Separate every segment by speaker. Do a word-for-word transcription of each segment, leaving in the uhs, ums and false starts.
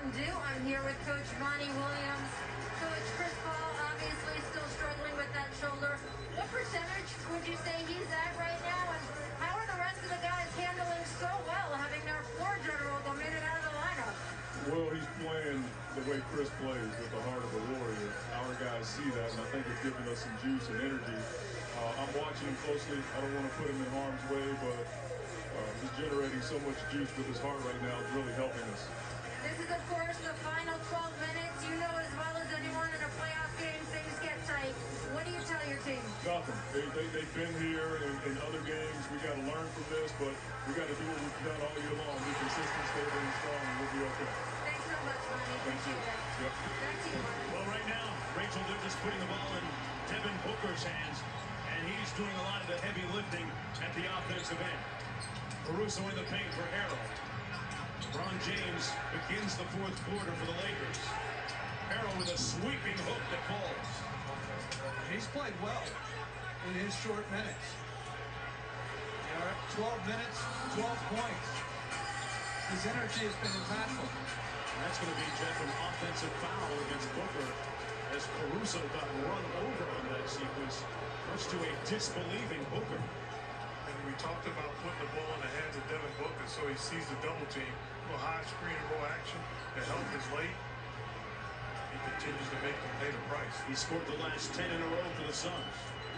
Speaker 1: Mountain Dew. I'm here with Coach Monty Williams. Coach, Chris Paul obviously still struggling with that shoulder. What percentage would you say he's at right now? And how are the rest of the guys handling so well, having their floor general omitted out of the lineup?
Speaker 2: Well, he's playing the way Chris plays, with the heart of a warrior. Our guys see that, and I think it's giving us some juice and energy. Uh, I'm watching him closely. I don't want to put him in harm's way, but uh, he's generating so much juice with his heart right now. It's really helping us.
Speaker 1: This is, of course, the final twelve minutes. You know as well as anyone in a playoff game, things get tight. What do you tell your team?
Speaker 2: Nothing. They, they, they've been here in, in other games. We got to learn from this, but we got to do what we've done all year long. Be consistent, stable, and strong, and we'll be okay.
Speaker 1: Thanks so much, Monty. Appreciate it.
Speaker 2: Yep.
Speaker 1: Back to you, Monty.
Speaker 3: Well, right now, Rachel, they're just putting the ball in Devin Booker's hands, and he's doing a lot of the heavy lifting at the offensive end. Caruso in the paint for Harrell. LeBron James begins the fourth quarter for the Lakers. Harrell with a sweeping hook that falls.
Speaker 4: He's played well in his short minutes. You know, twelve minutes, twelve points. His energy has been impactful.
Speaker 3: And that's going to be, Jeff, an offensive foul against Booker as Caruso got run over on that sequence, much to a disbelieving Booker.
Speaker 5: And we talked about putting the ball in the hands of Devin Booker so he sees the double team. A little high screen and roll action. The help is late. He continues to make them pay the price.
Speaker 3: He scored the last ten in a row for the Suns.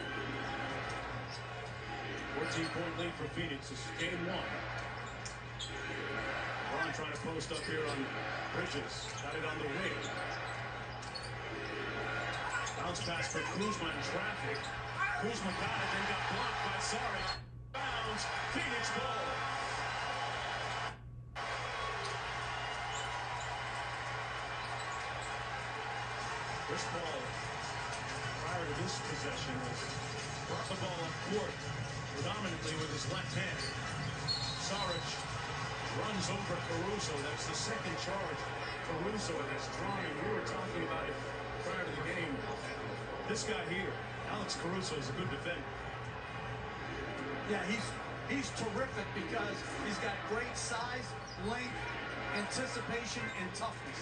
Speaker 3: fourteen point lead for Phoenix. This is game one. LeBron trying to post up here on Bridges. Got it on the wing. Bounce pass for Kuzma in traffic. Kuzma got it, then got blocked by Saric. Bounce, Phoenix ball. Chris Paul, prior to this possession, has brought the ball up court predominantly with his left hand. Saric runs over Caruso. That's the second charge Caruso has drawn, and we were talking about it prior to the game. This guy here, Alex Caruso, is a good defender.
Speaker 4: Yeah, he's he's terrific because he's got great size, length, anticipation, and toughness.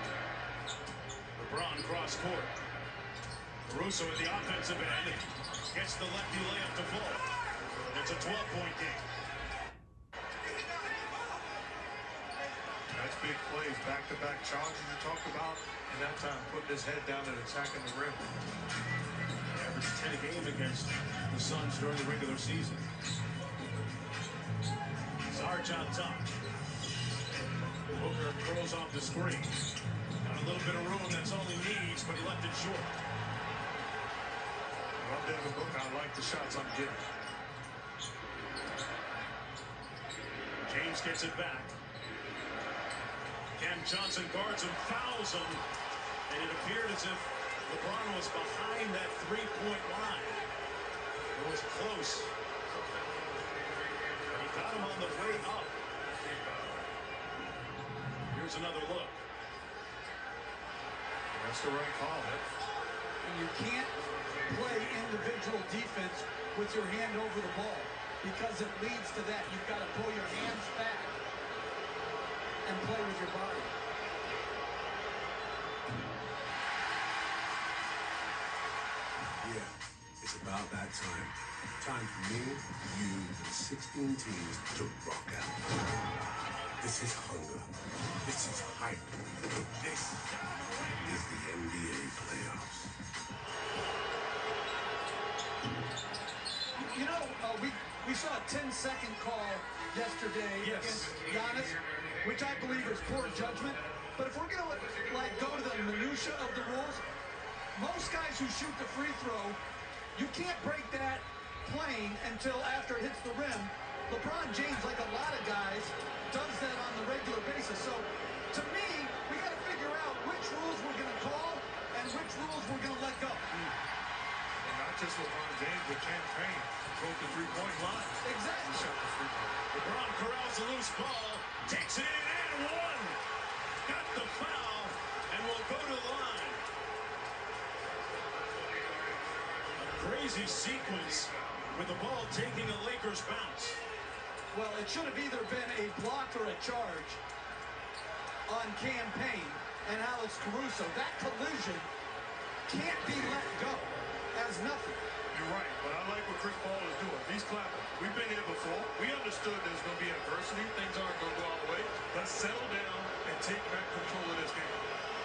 Speaker 3: LeBron cross court. Caruso at the offensive end gets the lefty layup to fall. It's a twelve point game.
Speaker 5: That's big plays, back-to-back charges you talked about, and that time putting his head down and attacking the rim.
Speaker 3: He averaged ten a game against the Suns during the regular season. Sarge on top. Booker throws off the screen. Got a little bit of room, that's all he needs, but he left it short.
Speaker 5: Well, Devin Booker, I like the shots I'm getting.
Speaker 3: James gets it back. Cam Johnson guards him, fouls him, and it appeared as if LeBron was behind that three-point line. It was close. But he got him on the way up. Here's another look.
Speaker 5: That's the right call.
Speaker 4: And you can't play individual defense with your hand over the ball because it leads to that. You've got to pull your hands back and play with your body.
Speaker 6: Yeah, it's about that time. Time for me, you, and sixteen teams to rock out. This is hunger. This is hype. This is the N B A playoffs.
Speaker 4: You know, uh, we, we saw a ten second call yesterday
Speaker 3: Yes.
Speaker 4: against Giannis, which I believe is poor judgment. But if we're going to like go to the minutia of the rules, most guys who shoot the free throw, you can't break that plane until after it hits the rim. LeBron James, like a lot of guys, does that on the regular basis. So, to me, we got to figure out which rules we're going to call and which rules we're going to let go.
Speaker 5: And not just LeBron James, but Cam Payne broke the three-point line.
Speaker 4: Exactly.
Speaker 5: He shot the free throw.
Speaker 3: LeBron corrals a loose ball, takes it in and one. Got the foul and will go to the line. A crazy sequence with the ball taking a Lakers bounce.
Speaker 4: Well, it should have either been a block or a charge on Cam Payne and Alex Caruso. That collision can't be let go as nothing.
Speaker 5: You're right, but I like what Chris Paul is doing. He's clapping. We've been here before. We understood there's going to be adversity. Things aren't going to go our way. Let's settle down and take back control of this game.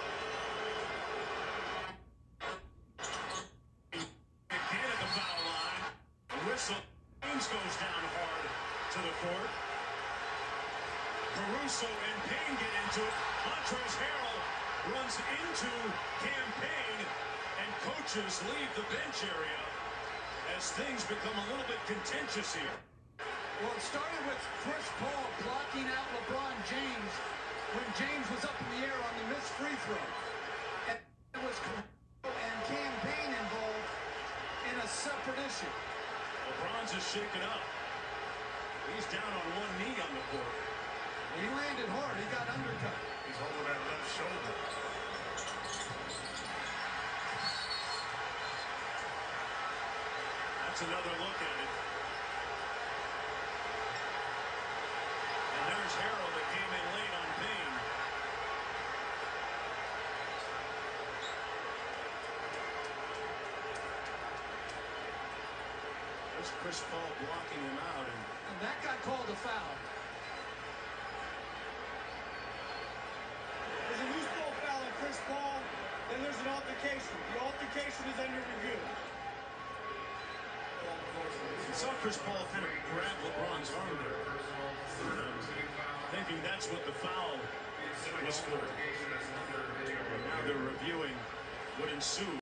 Speaker 3: Again at the foul line. A whistle. James goes down hard to the court. Caruso and Payne get into it. Montrezl Harrell runs into Cam Payne, and coaches leave the bench area as things become a little bit contentious here.
Speaker 4: Well, it started with Chris Paul blocking out LeBron James when James was up in the air on the missed free throw. And it was Caruso and Cam Payne involved in a separate issue.
Speaker 3: LeBron's is shaken up. He's down on one knee on the court.
Speaker 4: He landed hard. He got undercut.
Speaker 5: He's holding that left shoulder.
Speaker 3: That's another look at it. And there's Harrell that came in late on Payne. There's Chris Paul blocking him out, and,
Speaker 4: And that got called a foul.
Speaker 7: There's a loose ball foul on Chris Paul, then there's an altercation. The altercation is under review.
Speaker 3: I saw Chris Paul kind of grab LeBron's arm there. And thinking that's what the foul was for. Now they're reviewing what ensued.